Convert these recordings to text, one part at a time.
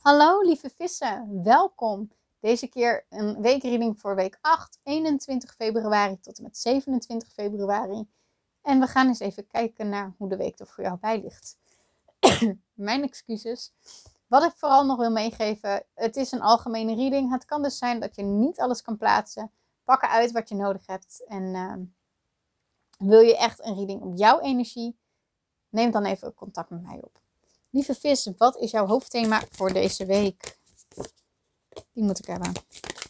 Hallo lieve vissen, welkom. Deze keer een weekreading voor week 8, 21 februari tot en met 27 februari. En we gaan eens even kijken naar hoe de week er voor jou bij ligt. Mijn excuses. Wat ik vooral nog wil meegeven, het is een algemene reading. Het kan dus zijn dat je niet alles kan plaatsen. Pak eruit wat je nodig hebt. En wil je echt een reading op jouw energie, neem dan even contact met mij op. Lieve vis, wat is jouw hoofdthema voor deze week? Die moet ik hebben.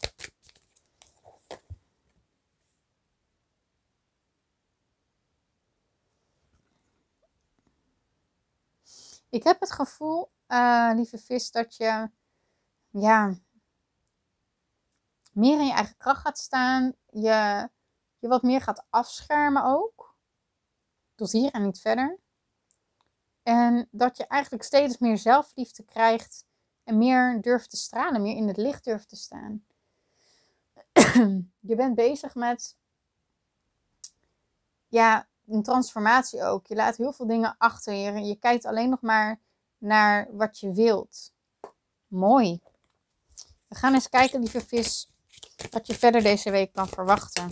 Ik heb het gevoel, lieve vis, dat je meer in je eigen kracht gaat staan. Je wat meer gaat afschermen ook. Tot hier en niet verder. En dat je eigenlijk steeds meer zelfliefde krijgt. En meer durft te stralen. Meer in het licht durft te staan. Je bent bezig met een transformatie ook. Je laat heel veel dingen achter je. Je kijkt alleen nog maar naar wat je wilt. Mooi. We gaan eens kijken, lieve vis, wat je verder deze week kan verwachten.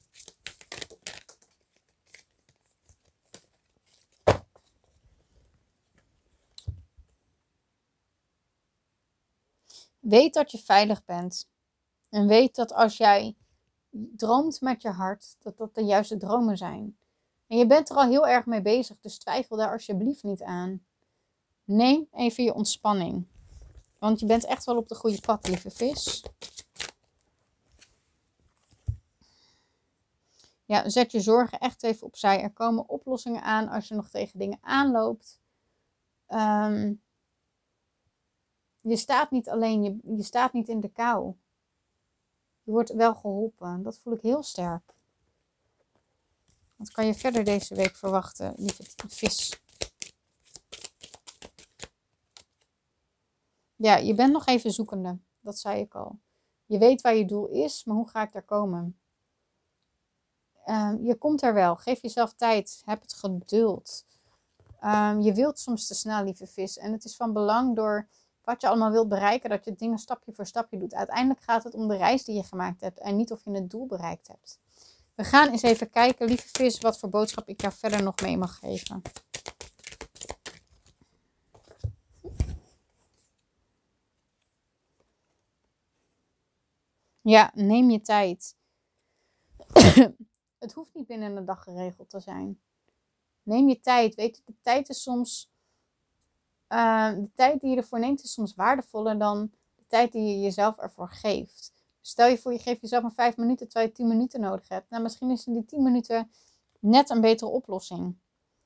Weet dat je veilig bent. En weet dat als jij droomt met je hart, dat dat de juiste dromen zijn. En je bent er al heel erg mee bezig, dus twijfel daar alsjeblieft niet aan. Neem even je ontspanning. Want je bent echt wel op de goede pad, lieve vis. Ja, zet je zorgen echt even opzij. Er komen oplossingen aan als je nog tegen dingen aanloopt. Je staat niet alleen, je staat niet in de kou. Je wordt wel geholpen. Dat voel ik heel sterk. Wat kan je verder deze week verwachten, lieve vis? Ja, je bent nog even zoekende. Dat zei ik al. Je weet waar je doel is, maar hoe ga ik daar komen? Je komt er wel. Geef jezelf tijd. Heb het geduld. Je wilt soms te snel, lieve vis. En het is van belang door wat je allemaal wilt bereiken, dat je dingen stapje voor stapje doet. Uiteindelijk gaat het om de reis die je gemaakt hebt en niet of je het doel bereikt hebt. We gaan eens even kijken, lieve vis, wat voor boodschap ik jou verder nog mee mag geven. Ja, neem je tijd. Het hoeft niet binnen een dag geregeld te zijn. Neem je tijd. Weet je, de tijd is soms... de tijd die je ervoor neemt is soms waardevoller dan de tijd die je jezelf ervoor geeft. Stel je voor, je geeft jezelf maar 5 minuten terwijl je 10 minuten nodig hebt. Nou, misschien is in die 10 minuten net een betere oplossing.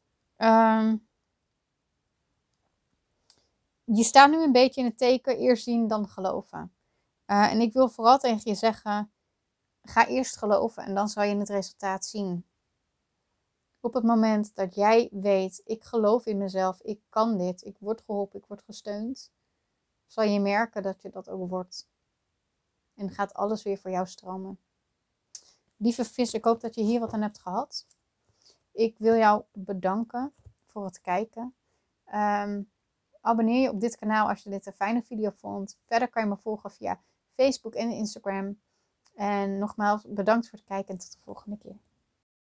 Je staat nu een beetje in het teken eerst zien dan geloven. En ik wil vooral tegen je zeggen, ga eerst geloven en dan zal je het resultaat zien. Op het moment dat jij weet, ik geloof in mezelf, ik kan dit, ik word geholpen, ik word gesteund, zal je merken dat je dat ook wordt. En gaat alles weer voor jou stromen. Lieve vis, ik hoop dat je hier wat aan hebt gehad. Ik wil jou bedanken voor het kijken. Abonneer je op dit kanaal als je dit een fijne video vond. Verder kan je me volgen via Facebook en Instagram. En nogmaals, bedankt voor het kijken en tot de volgende keer.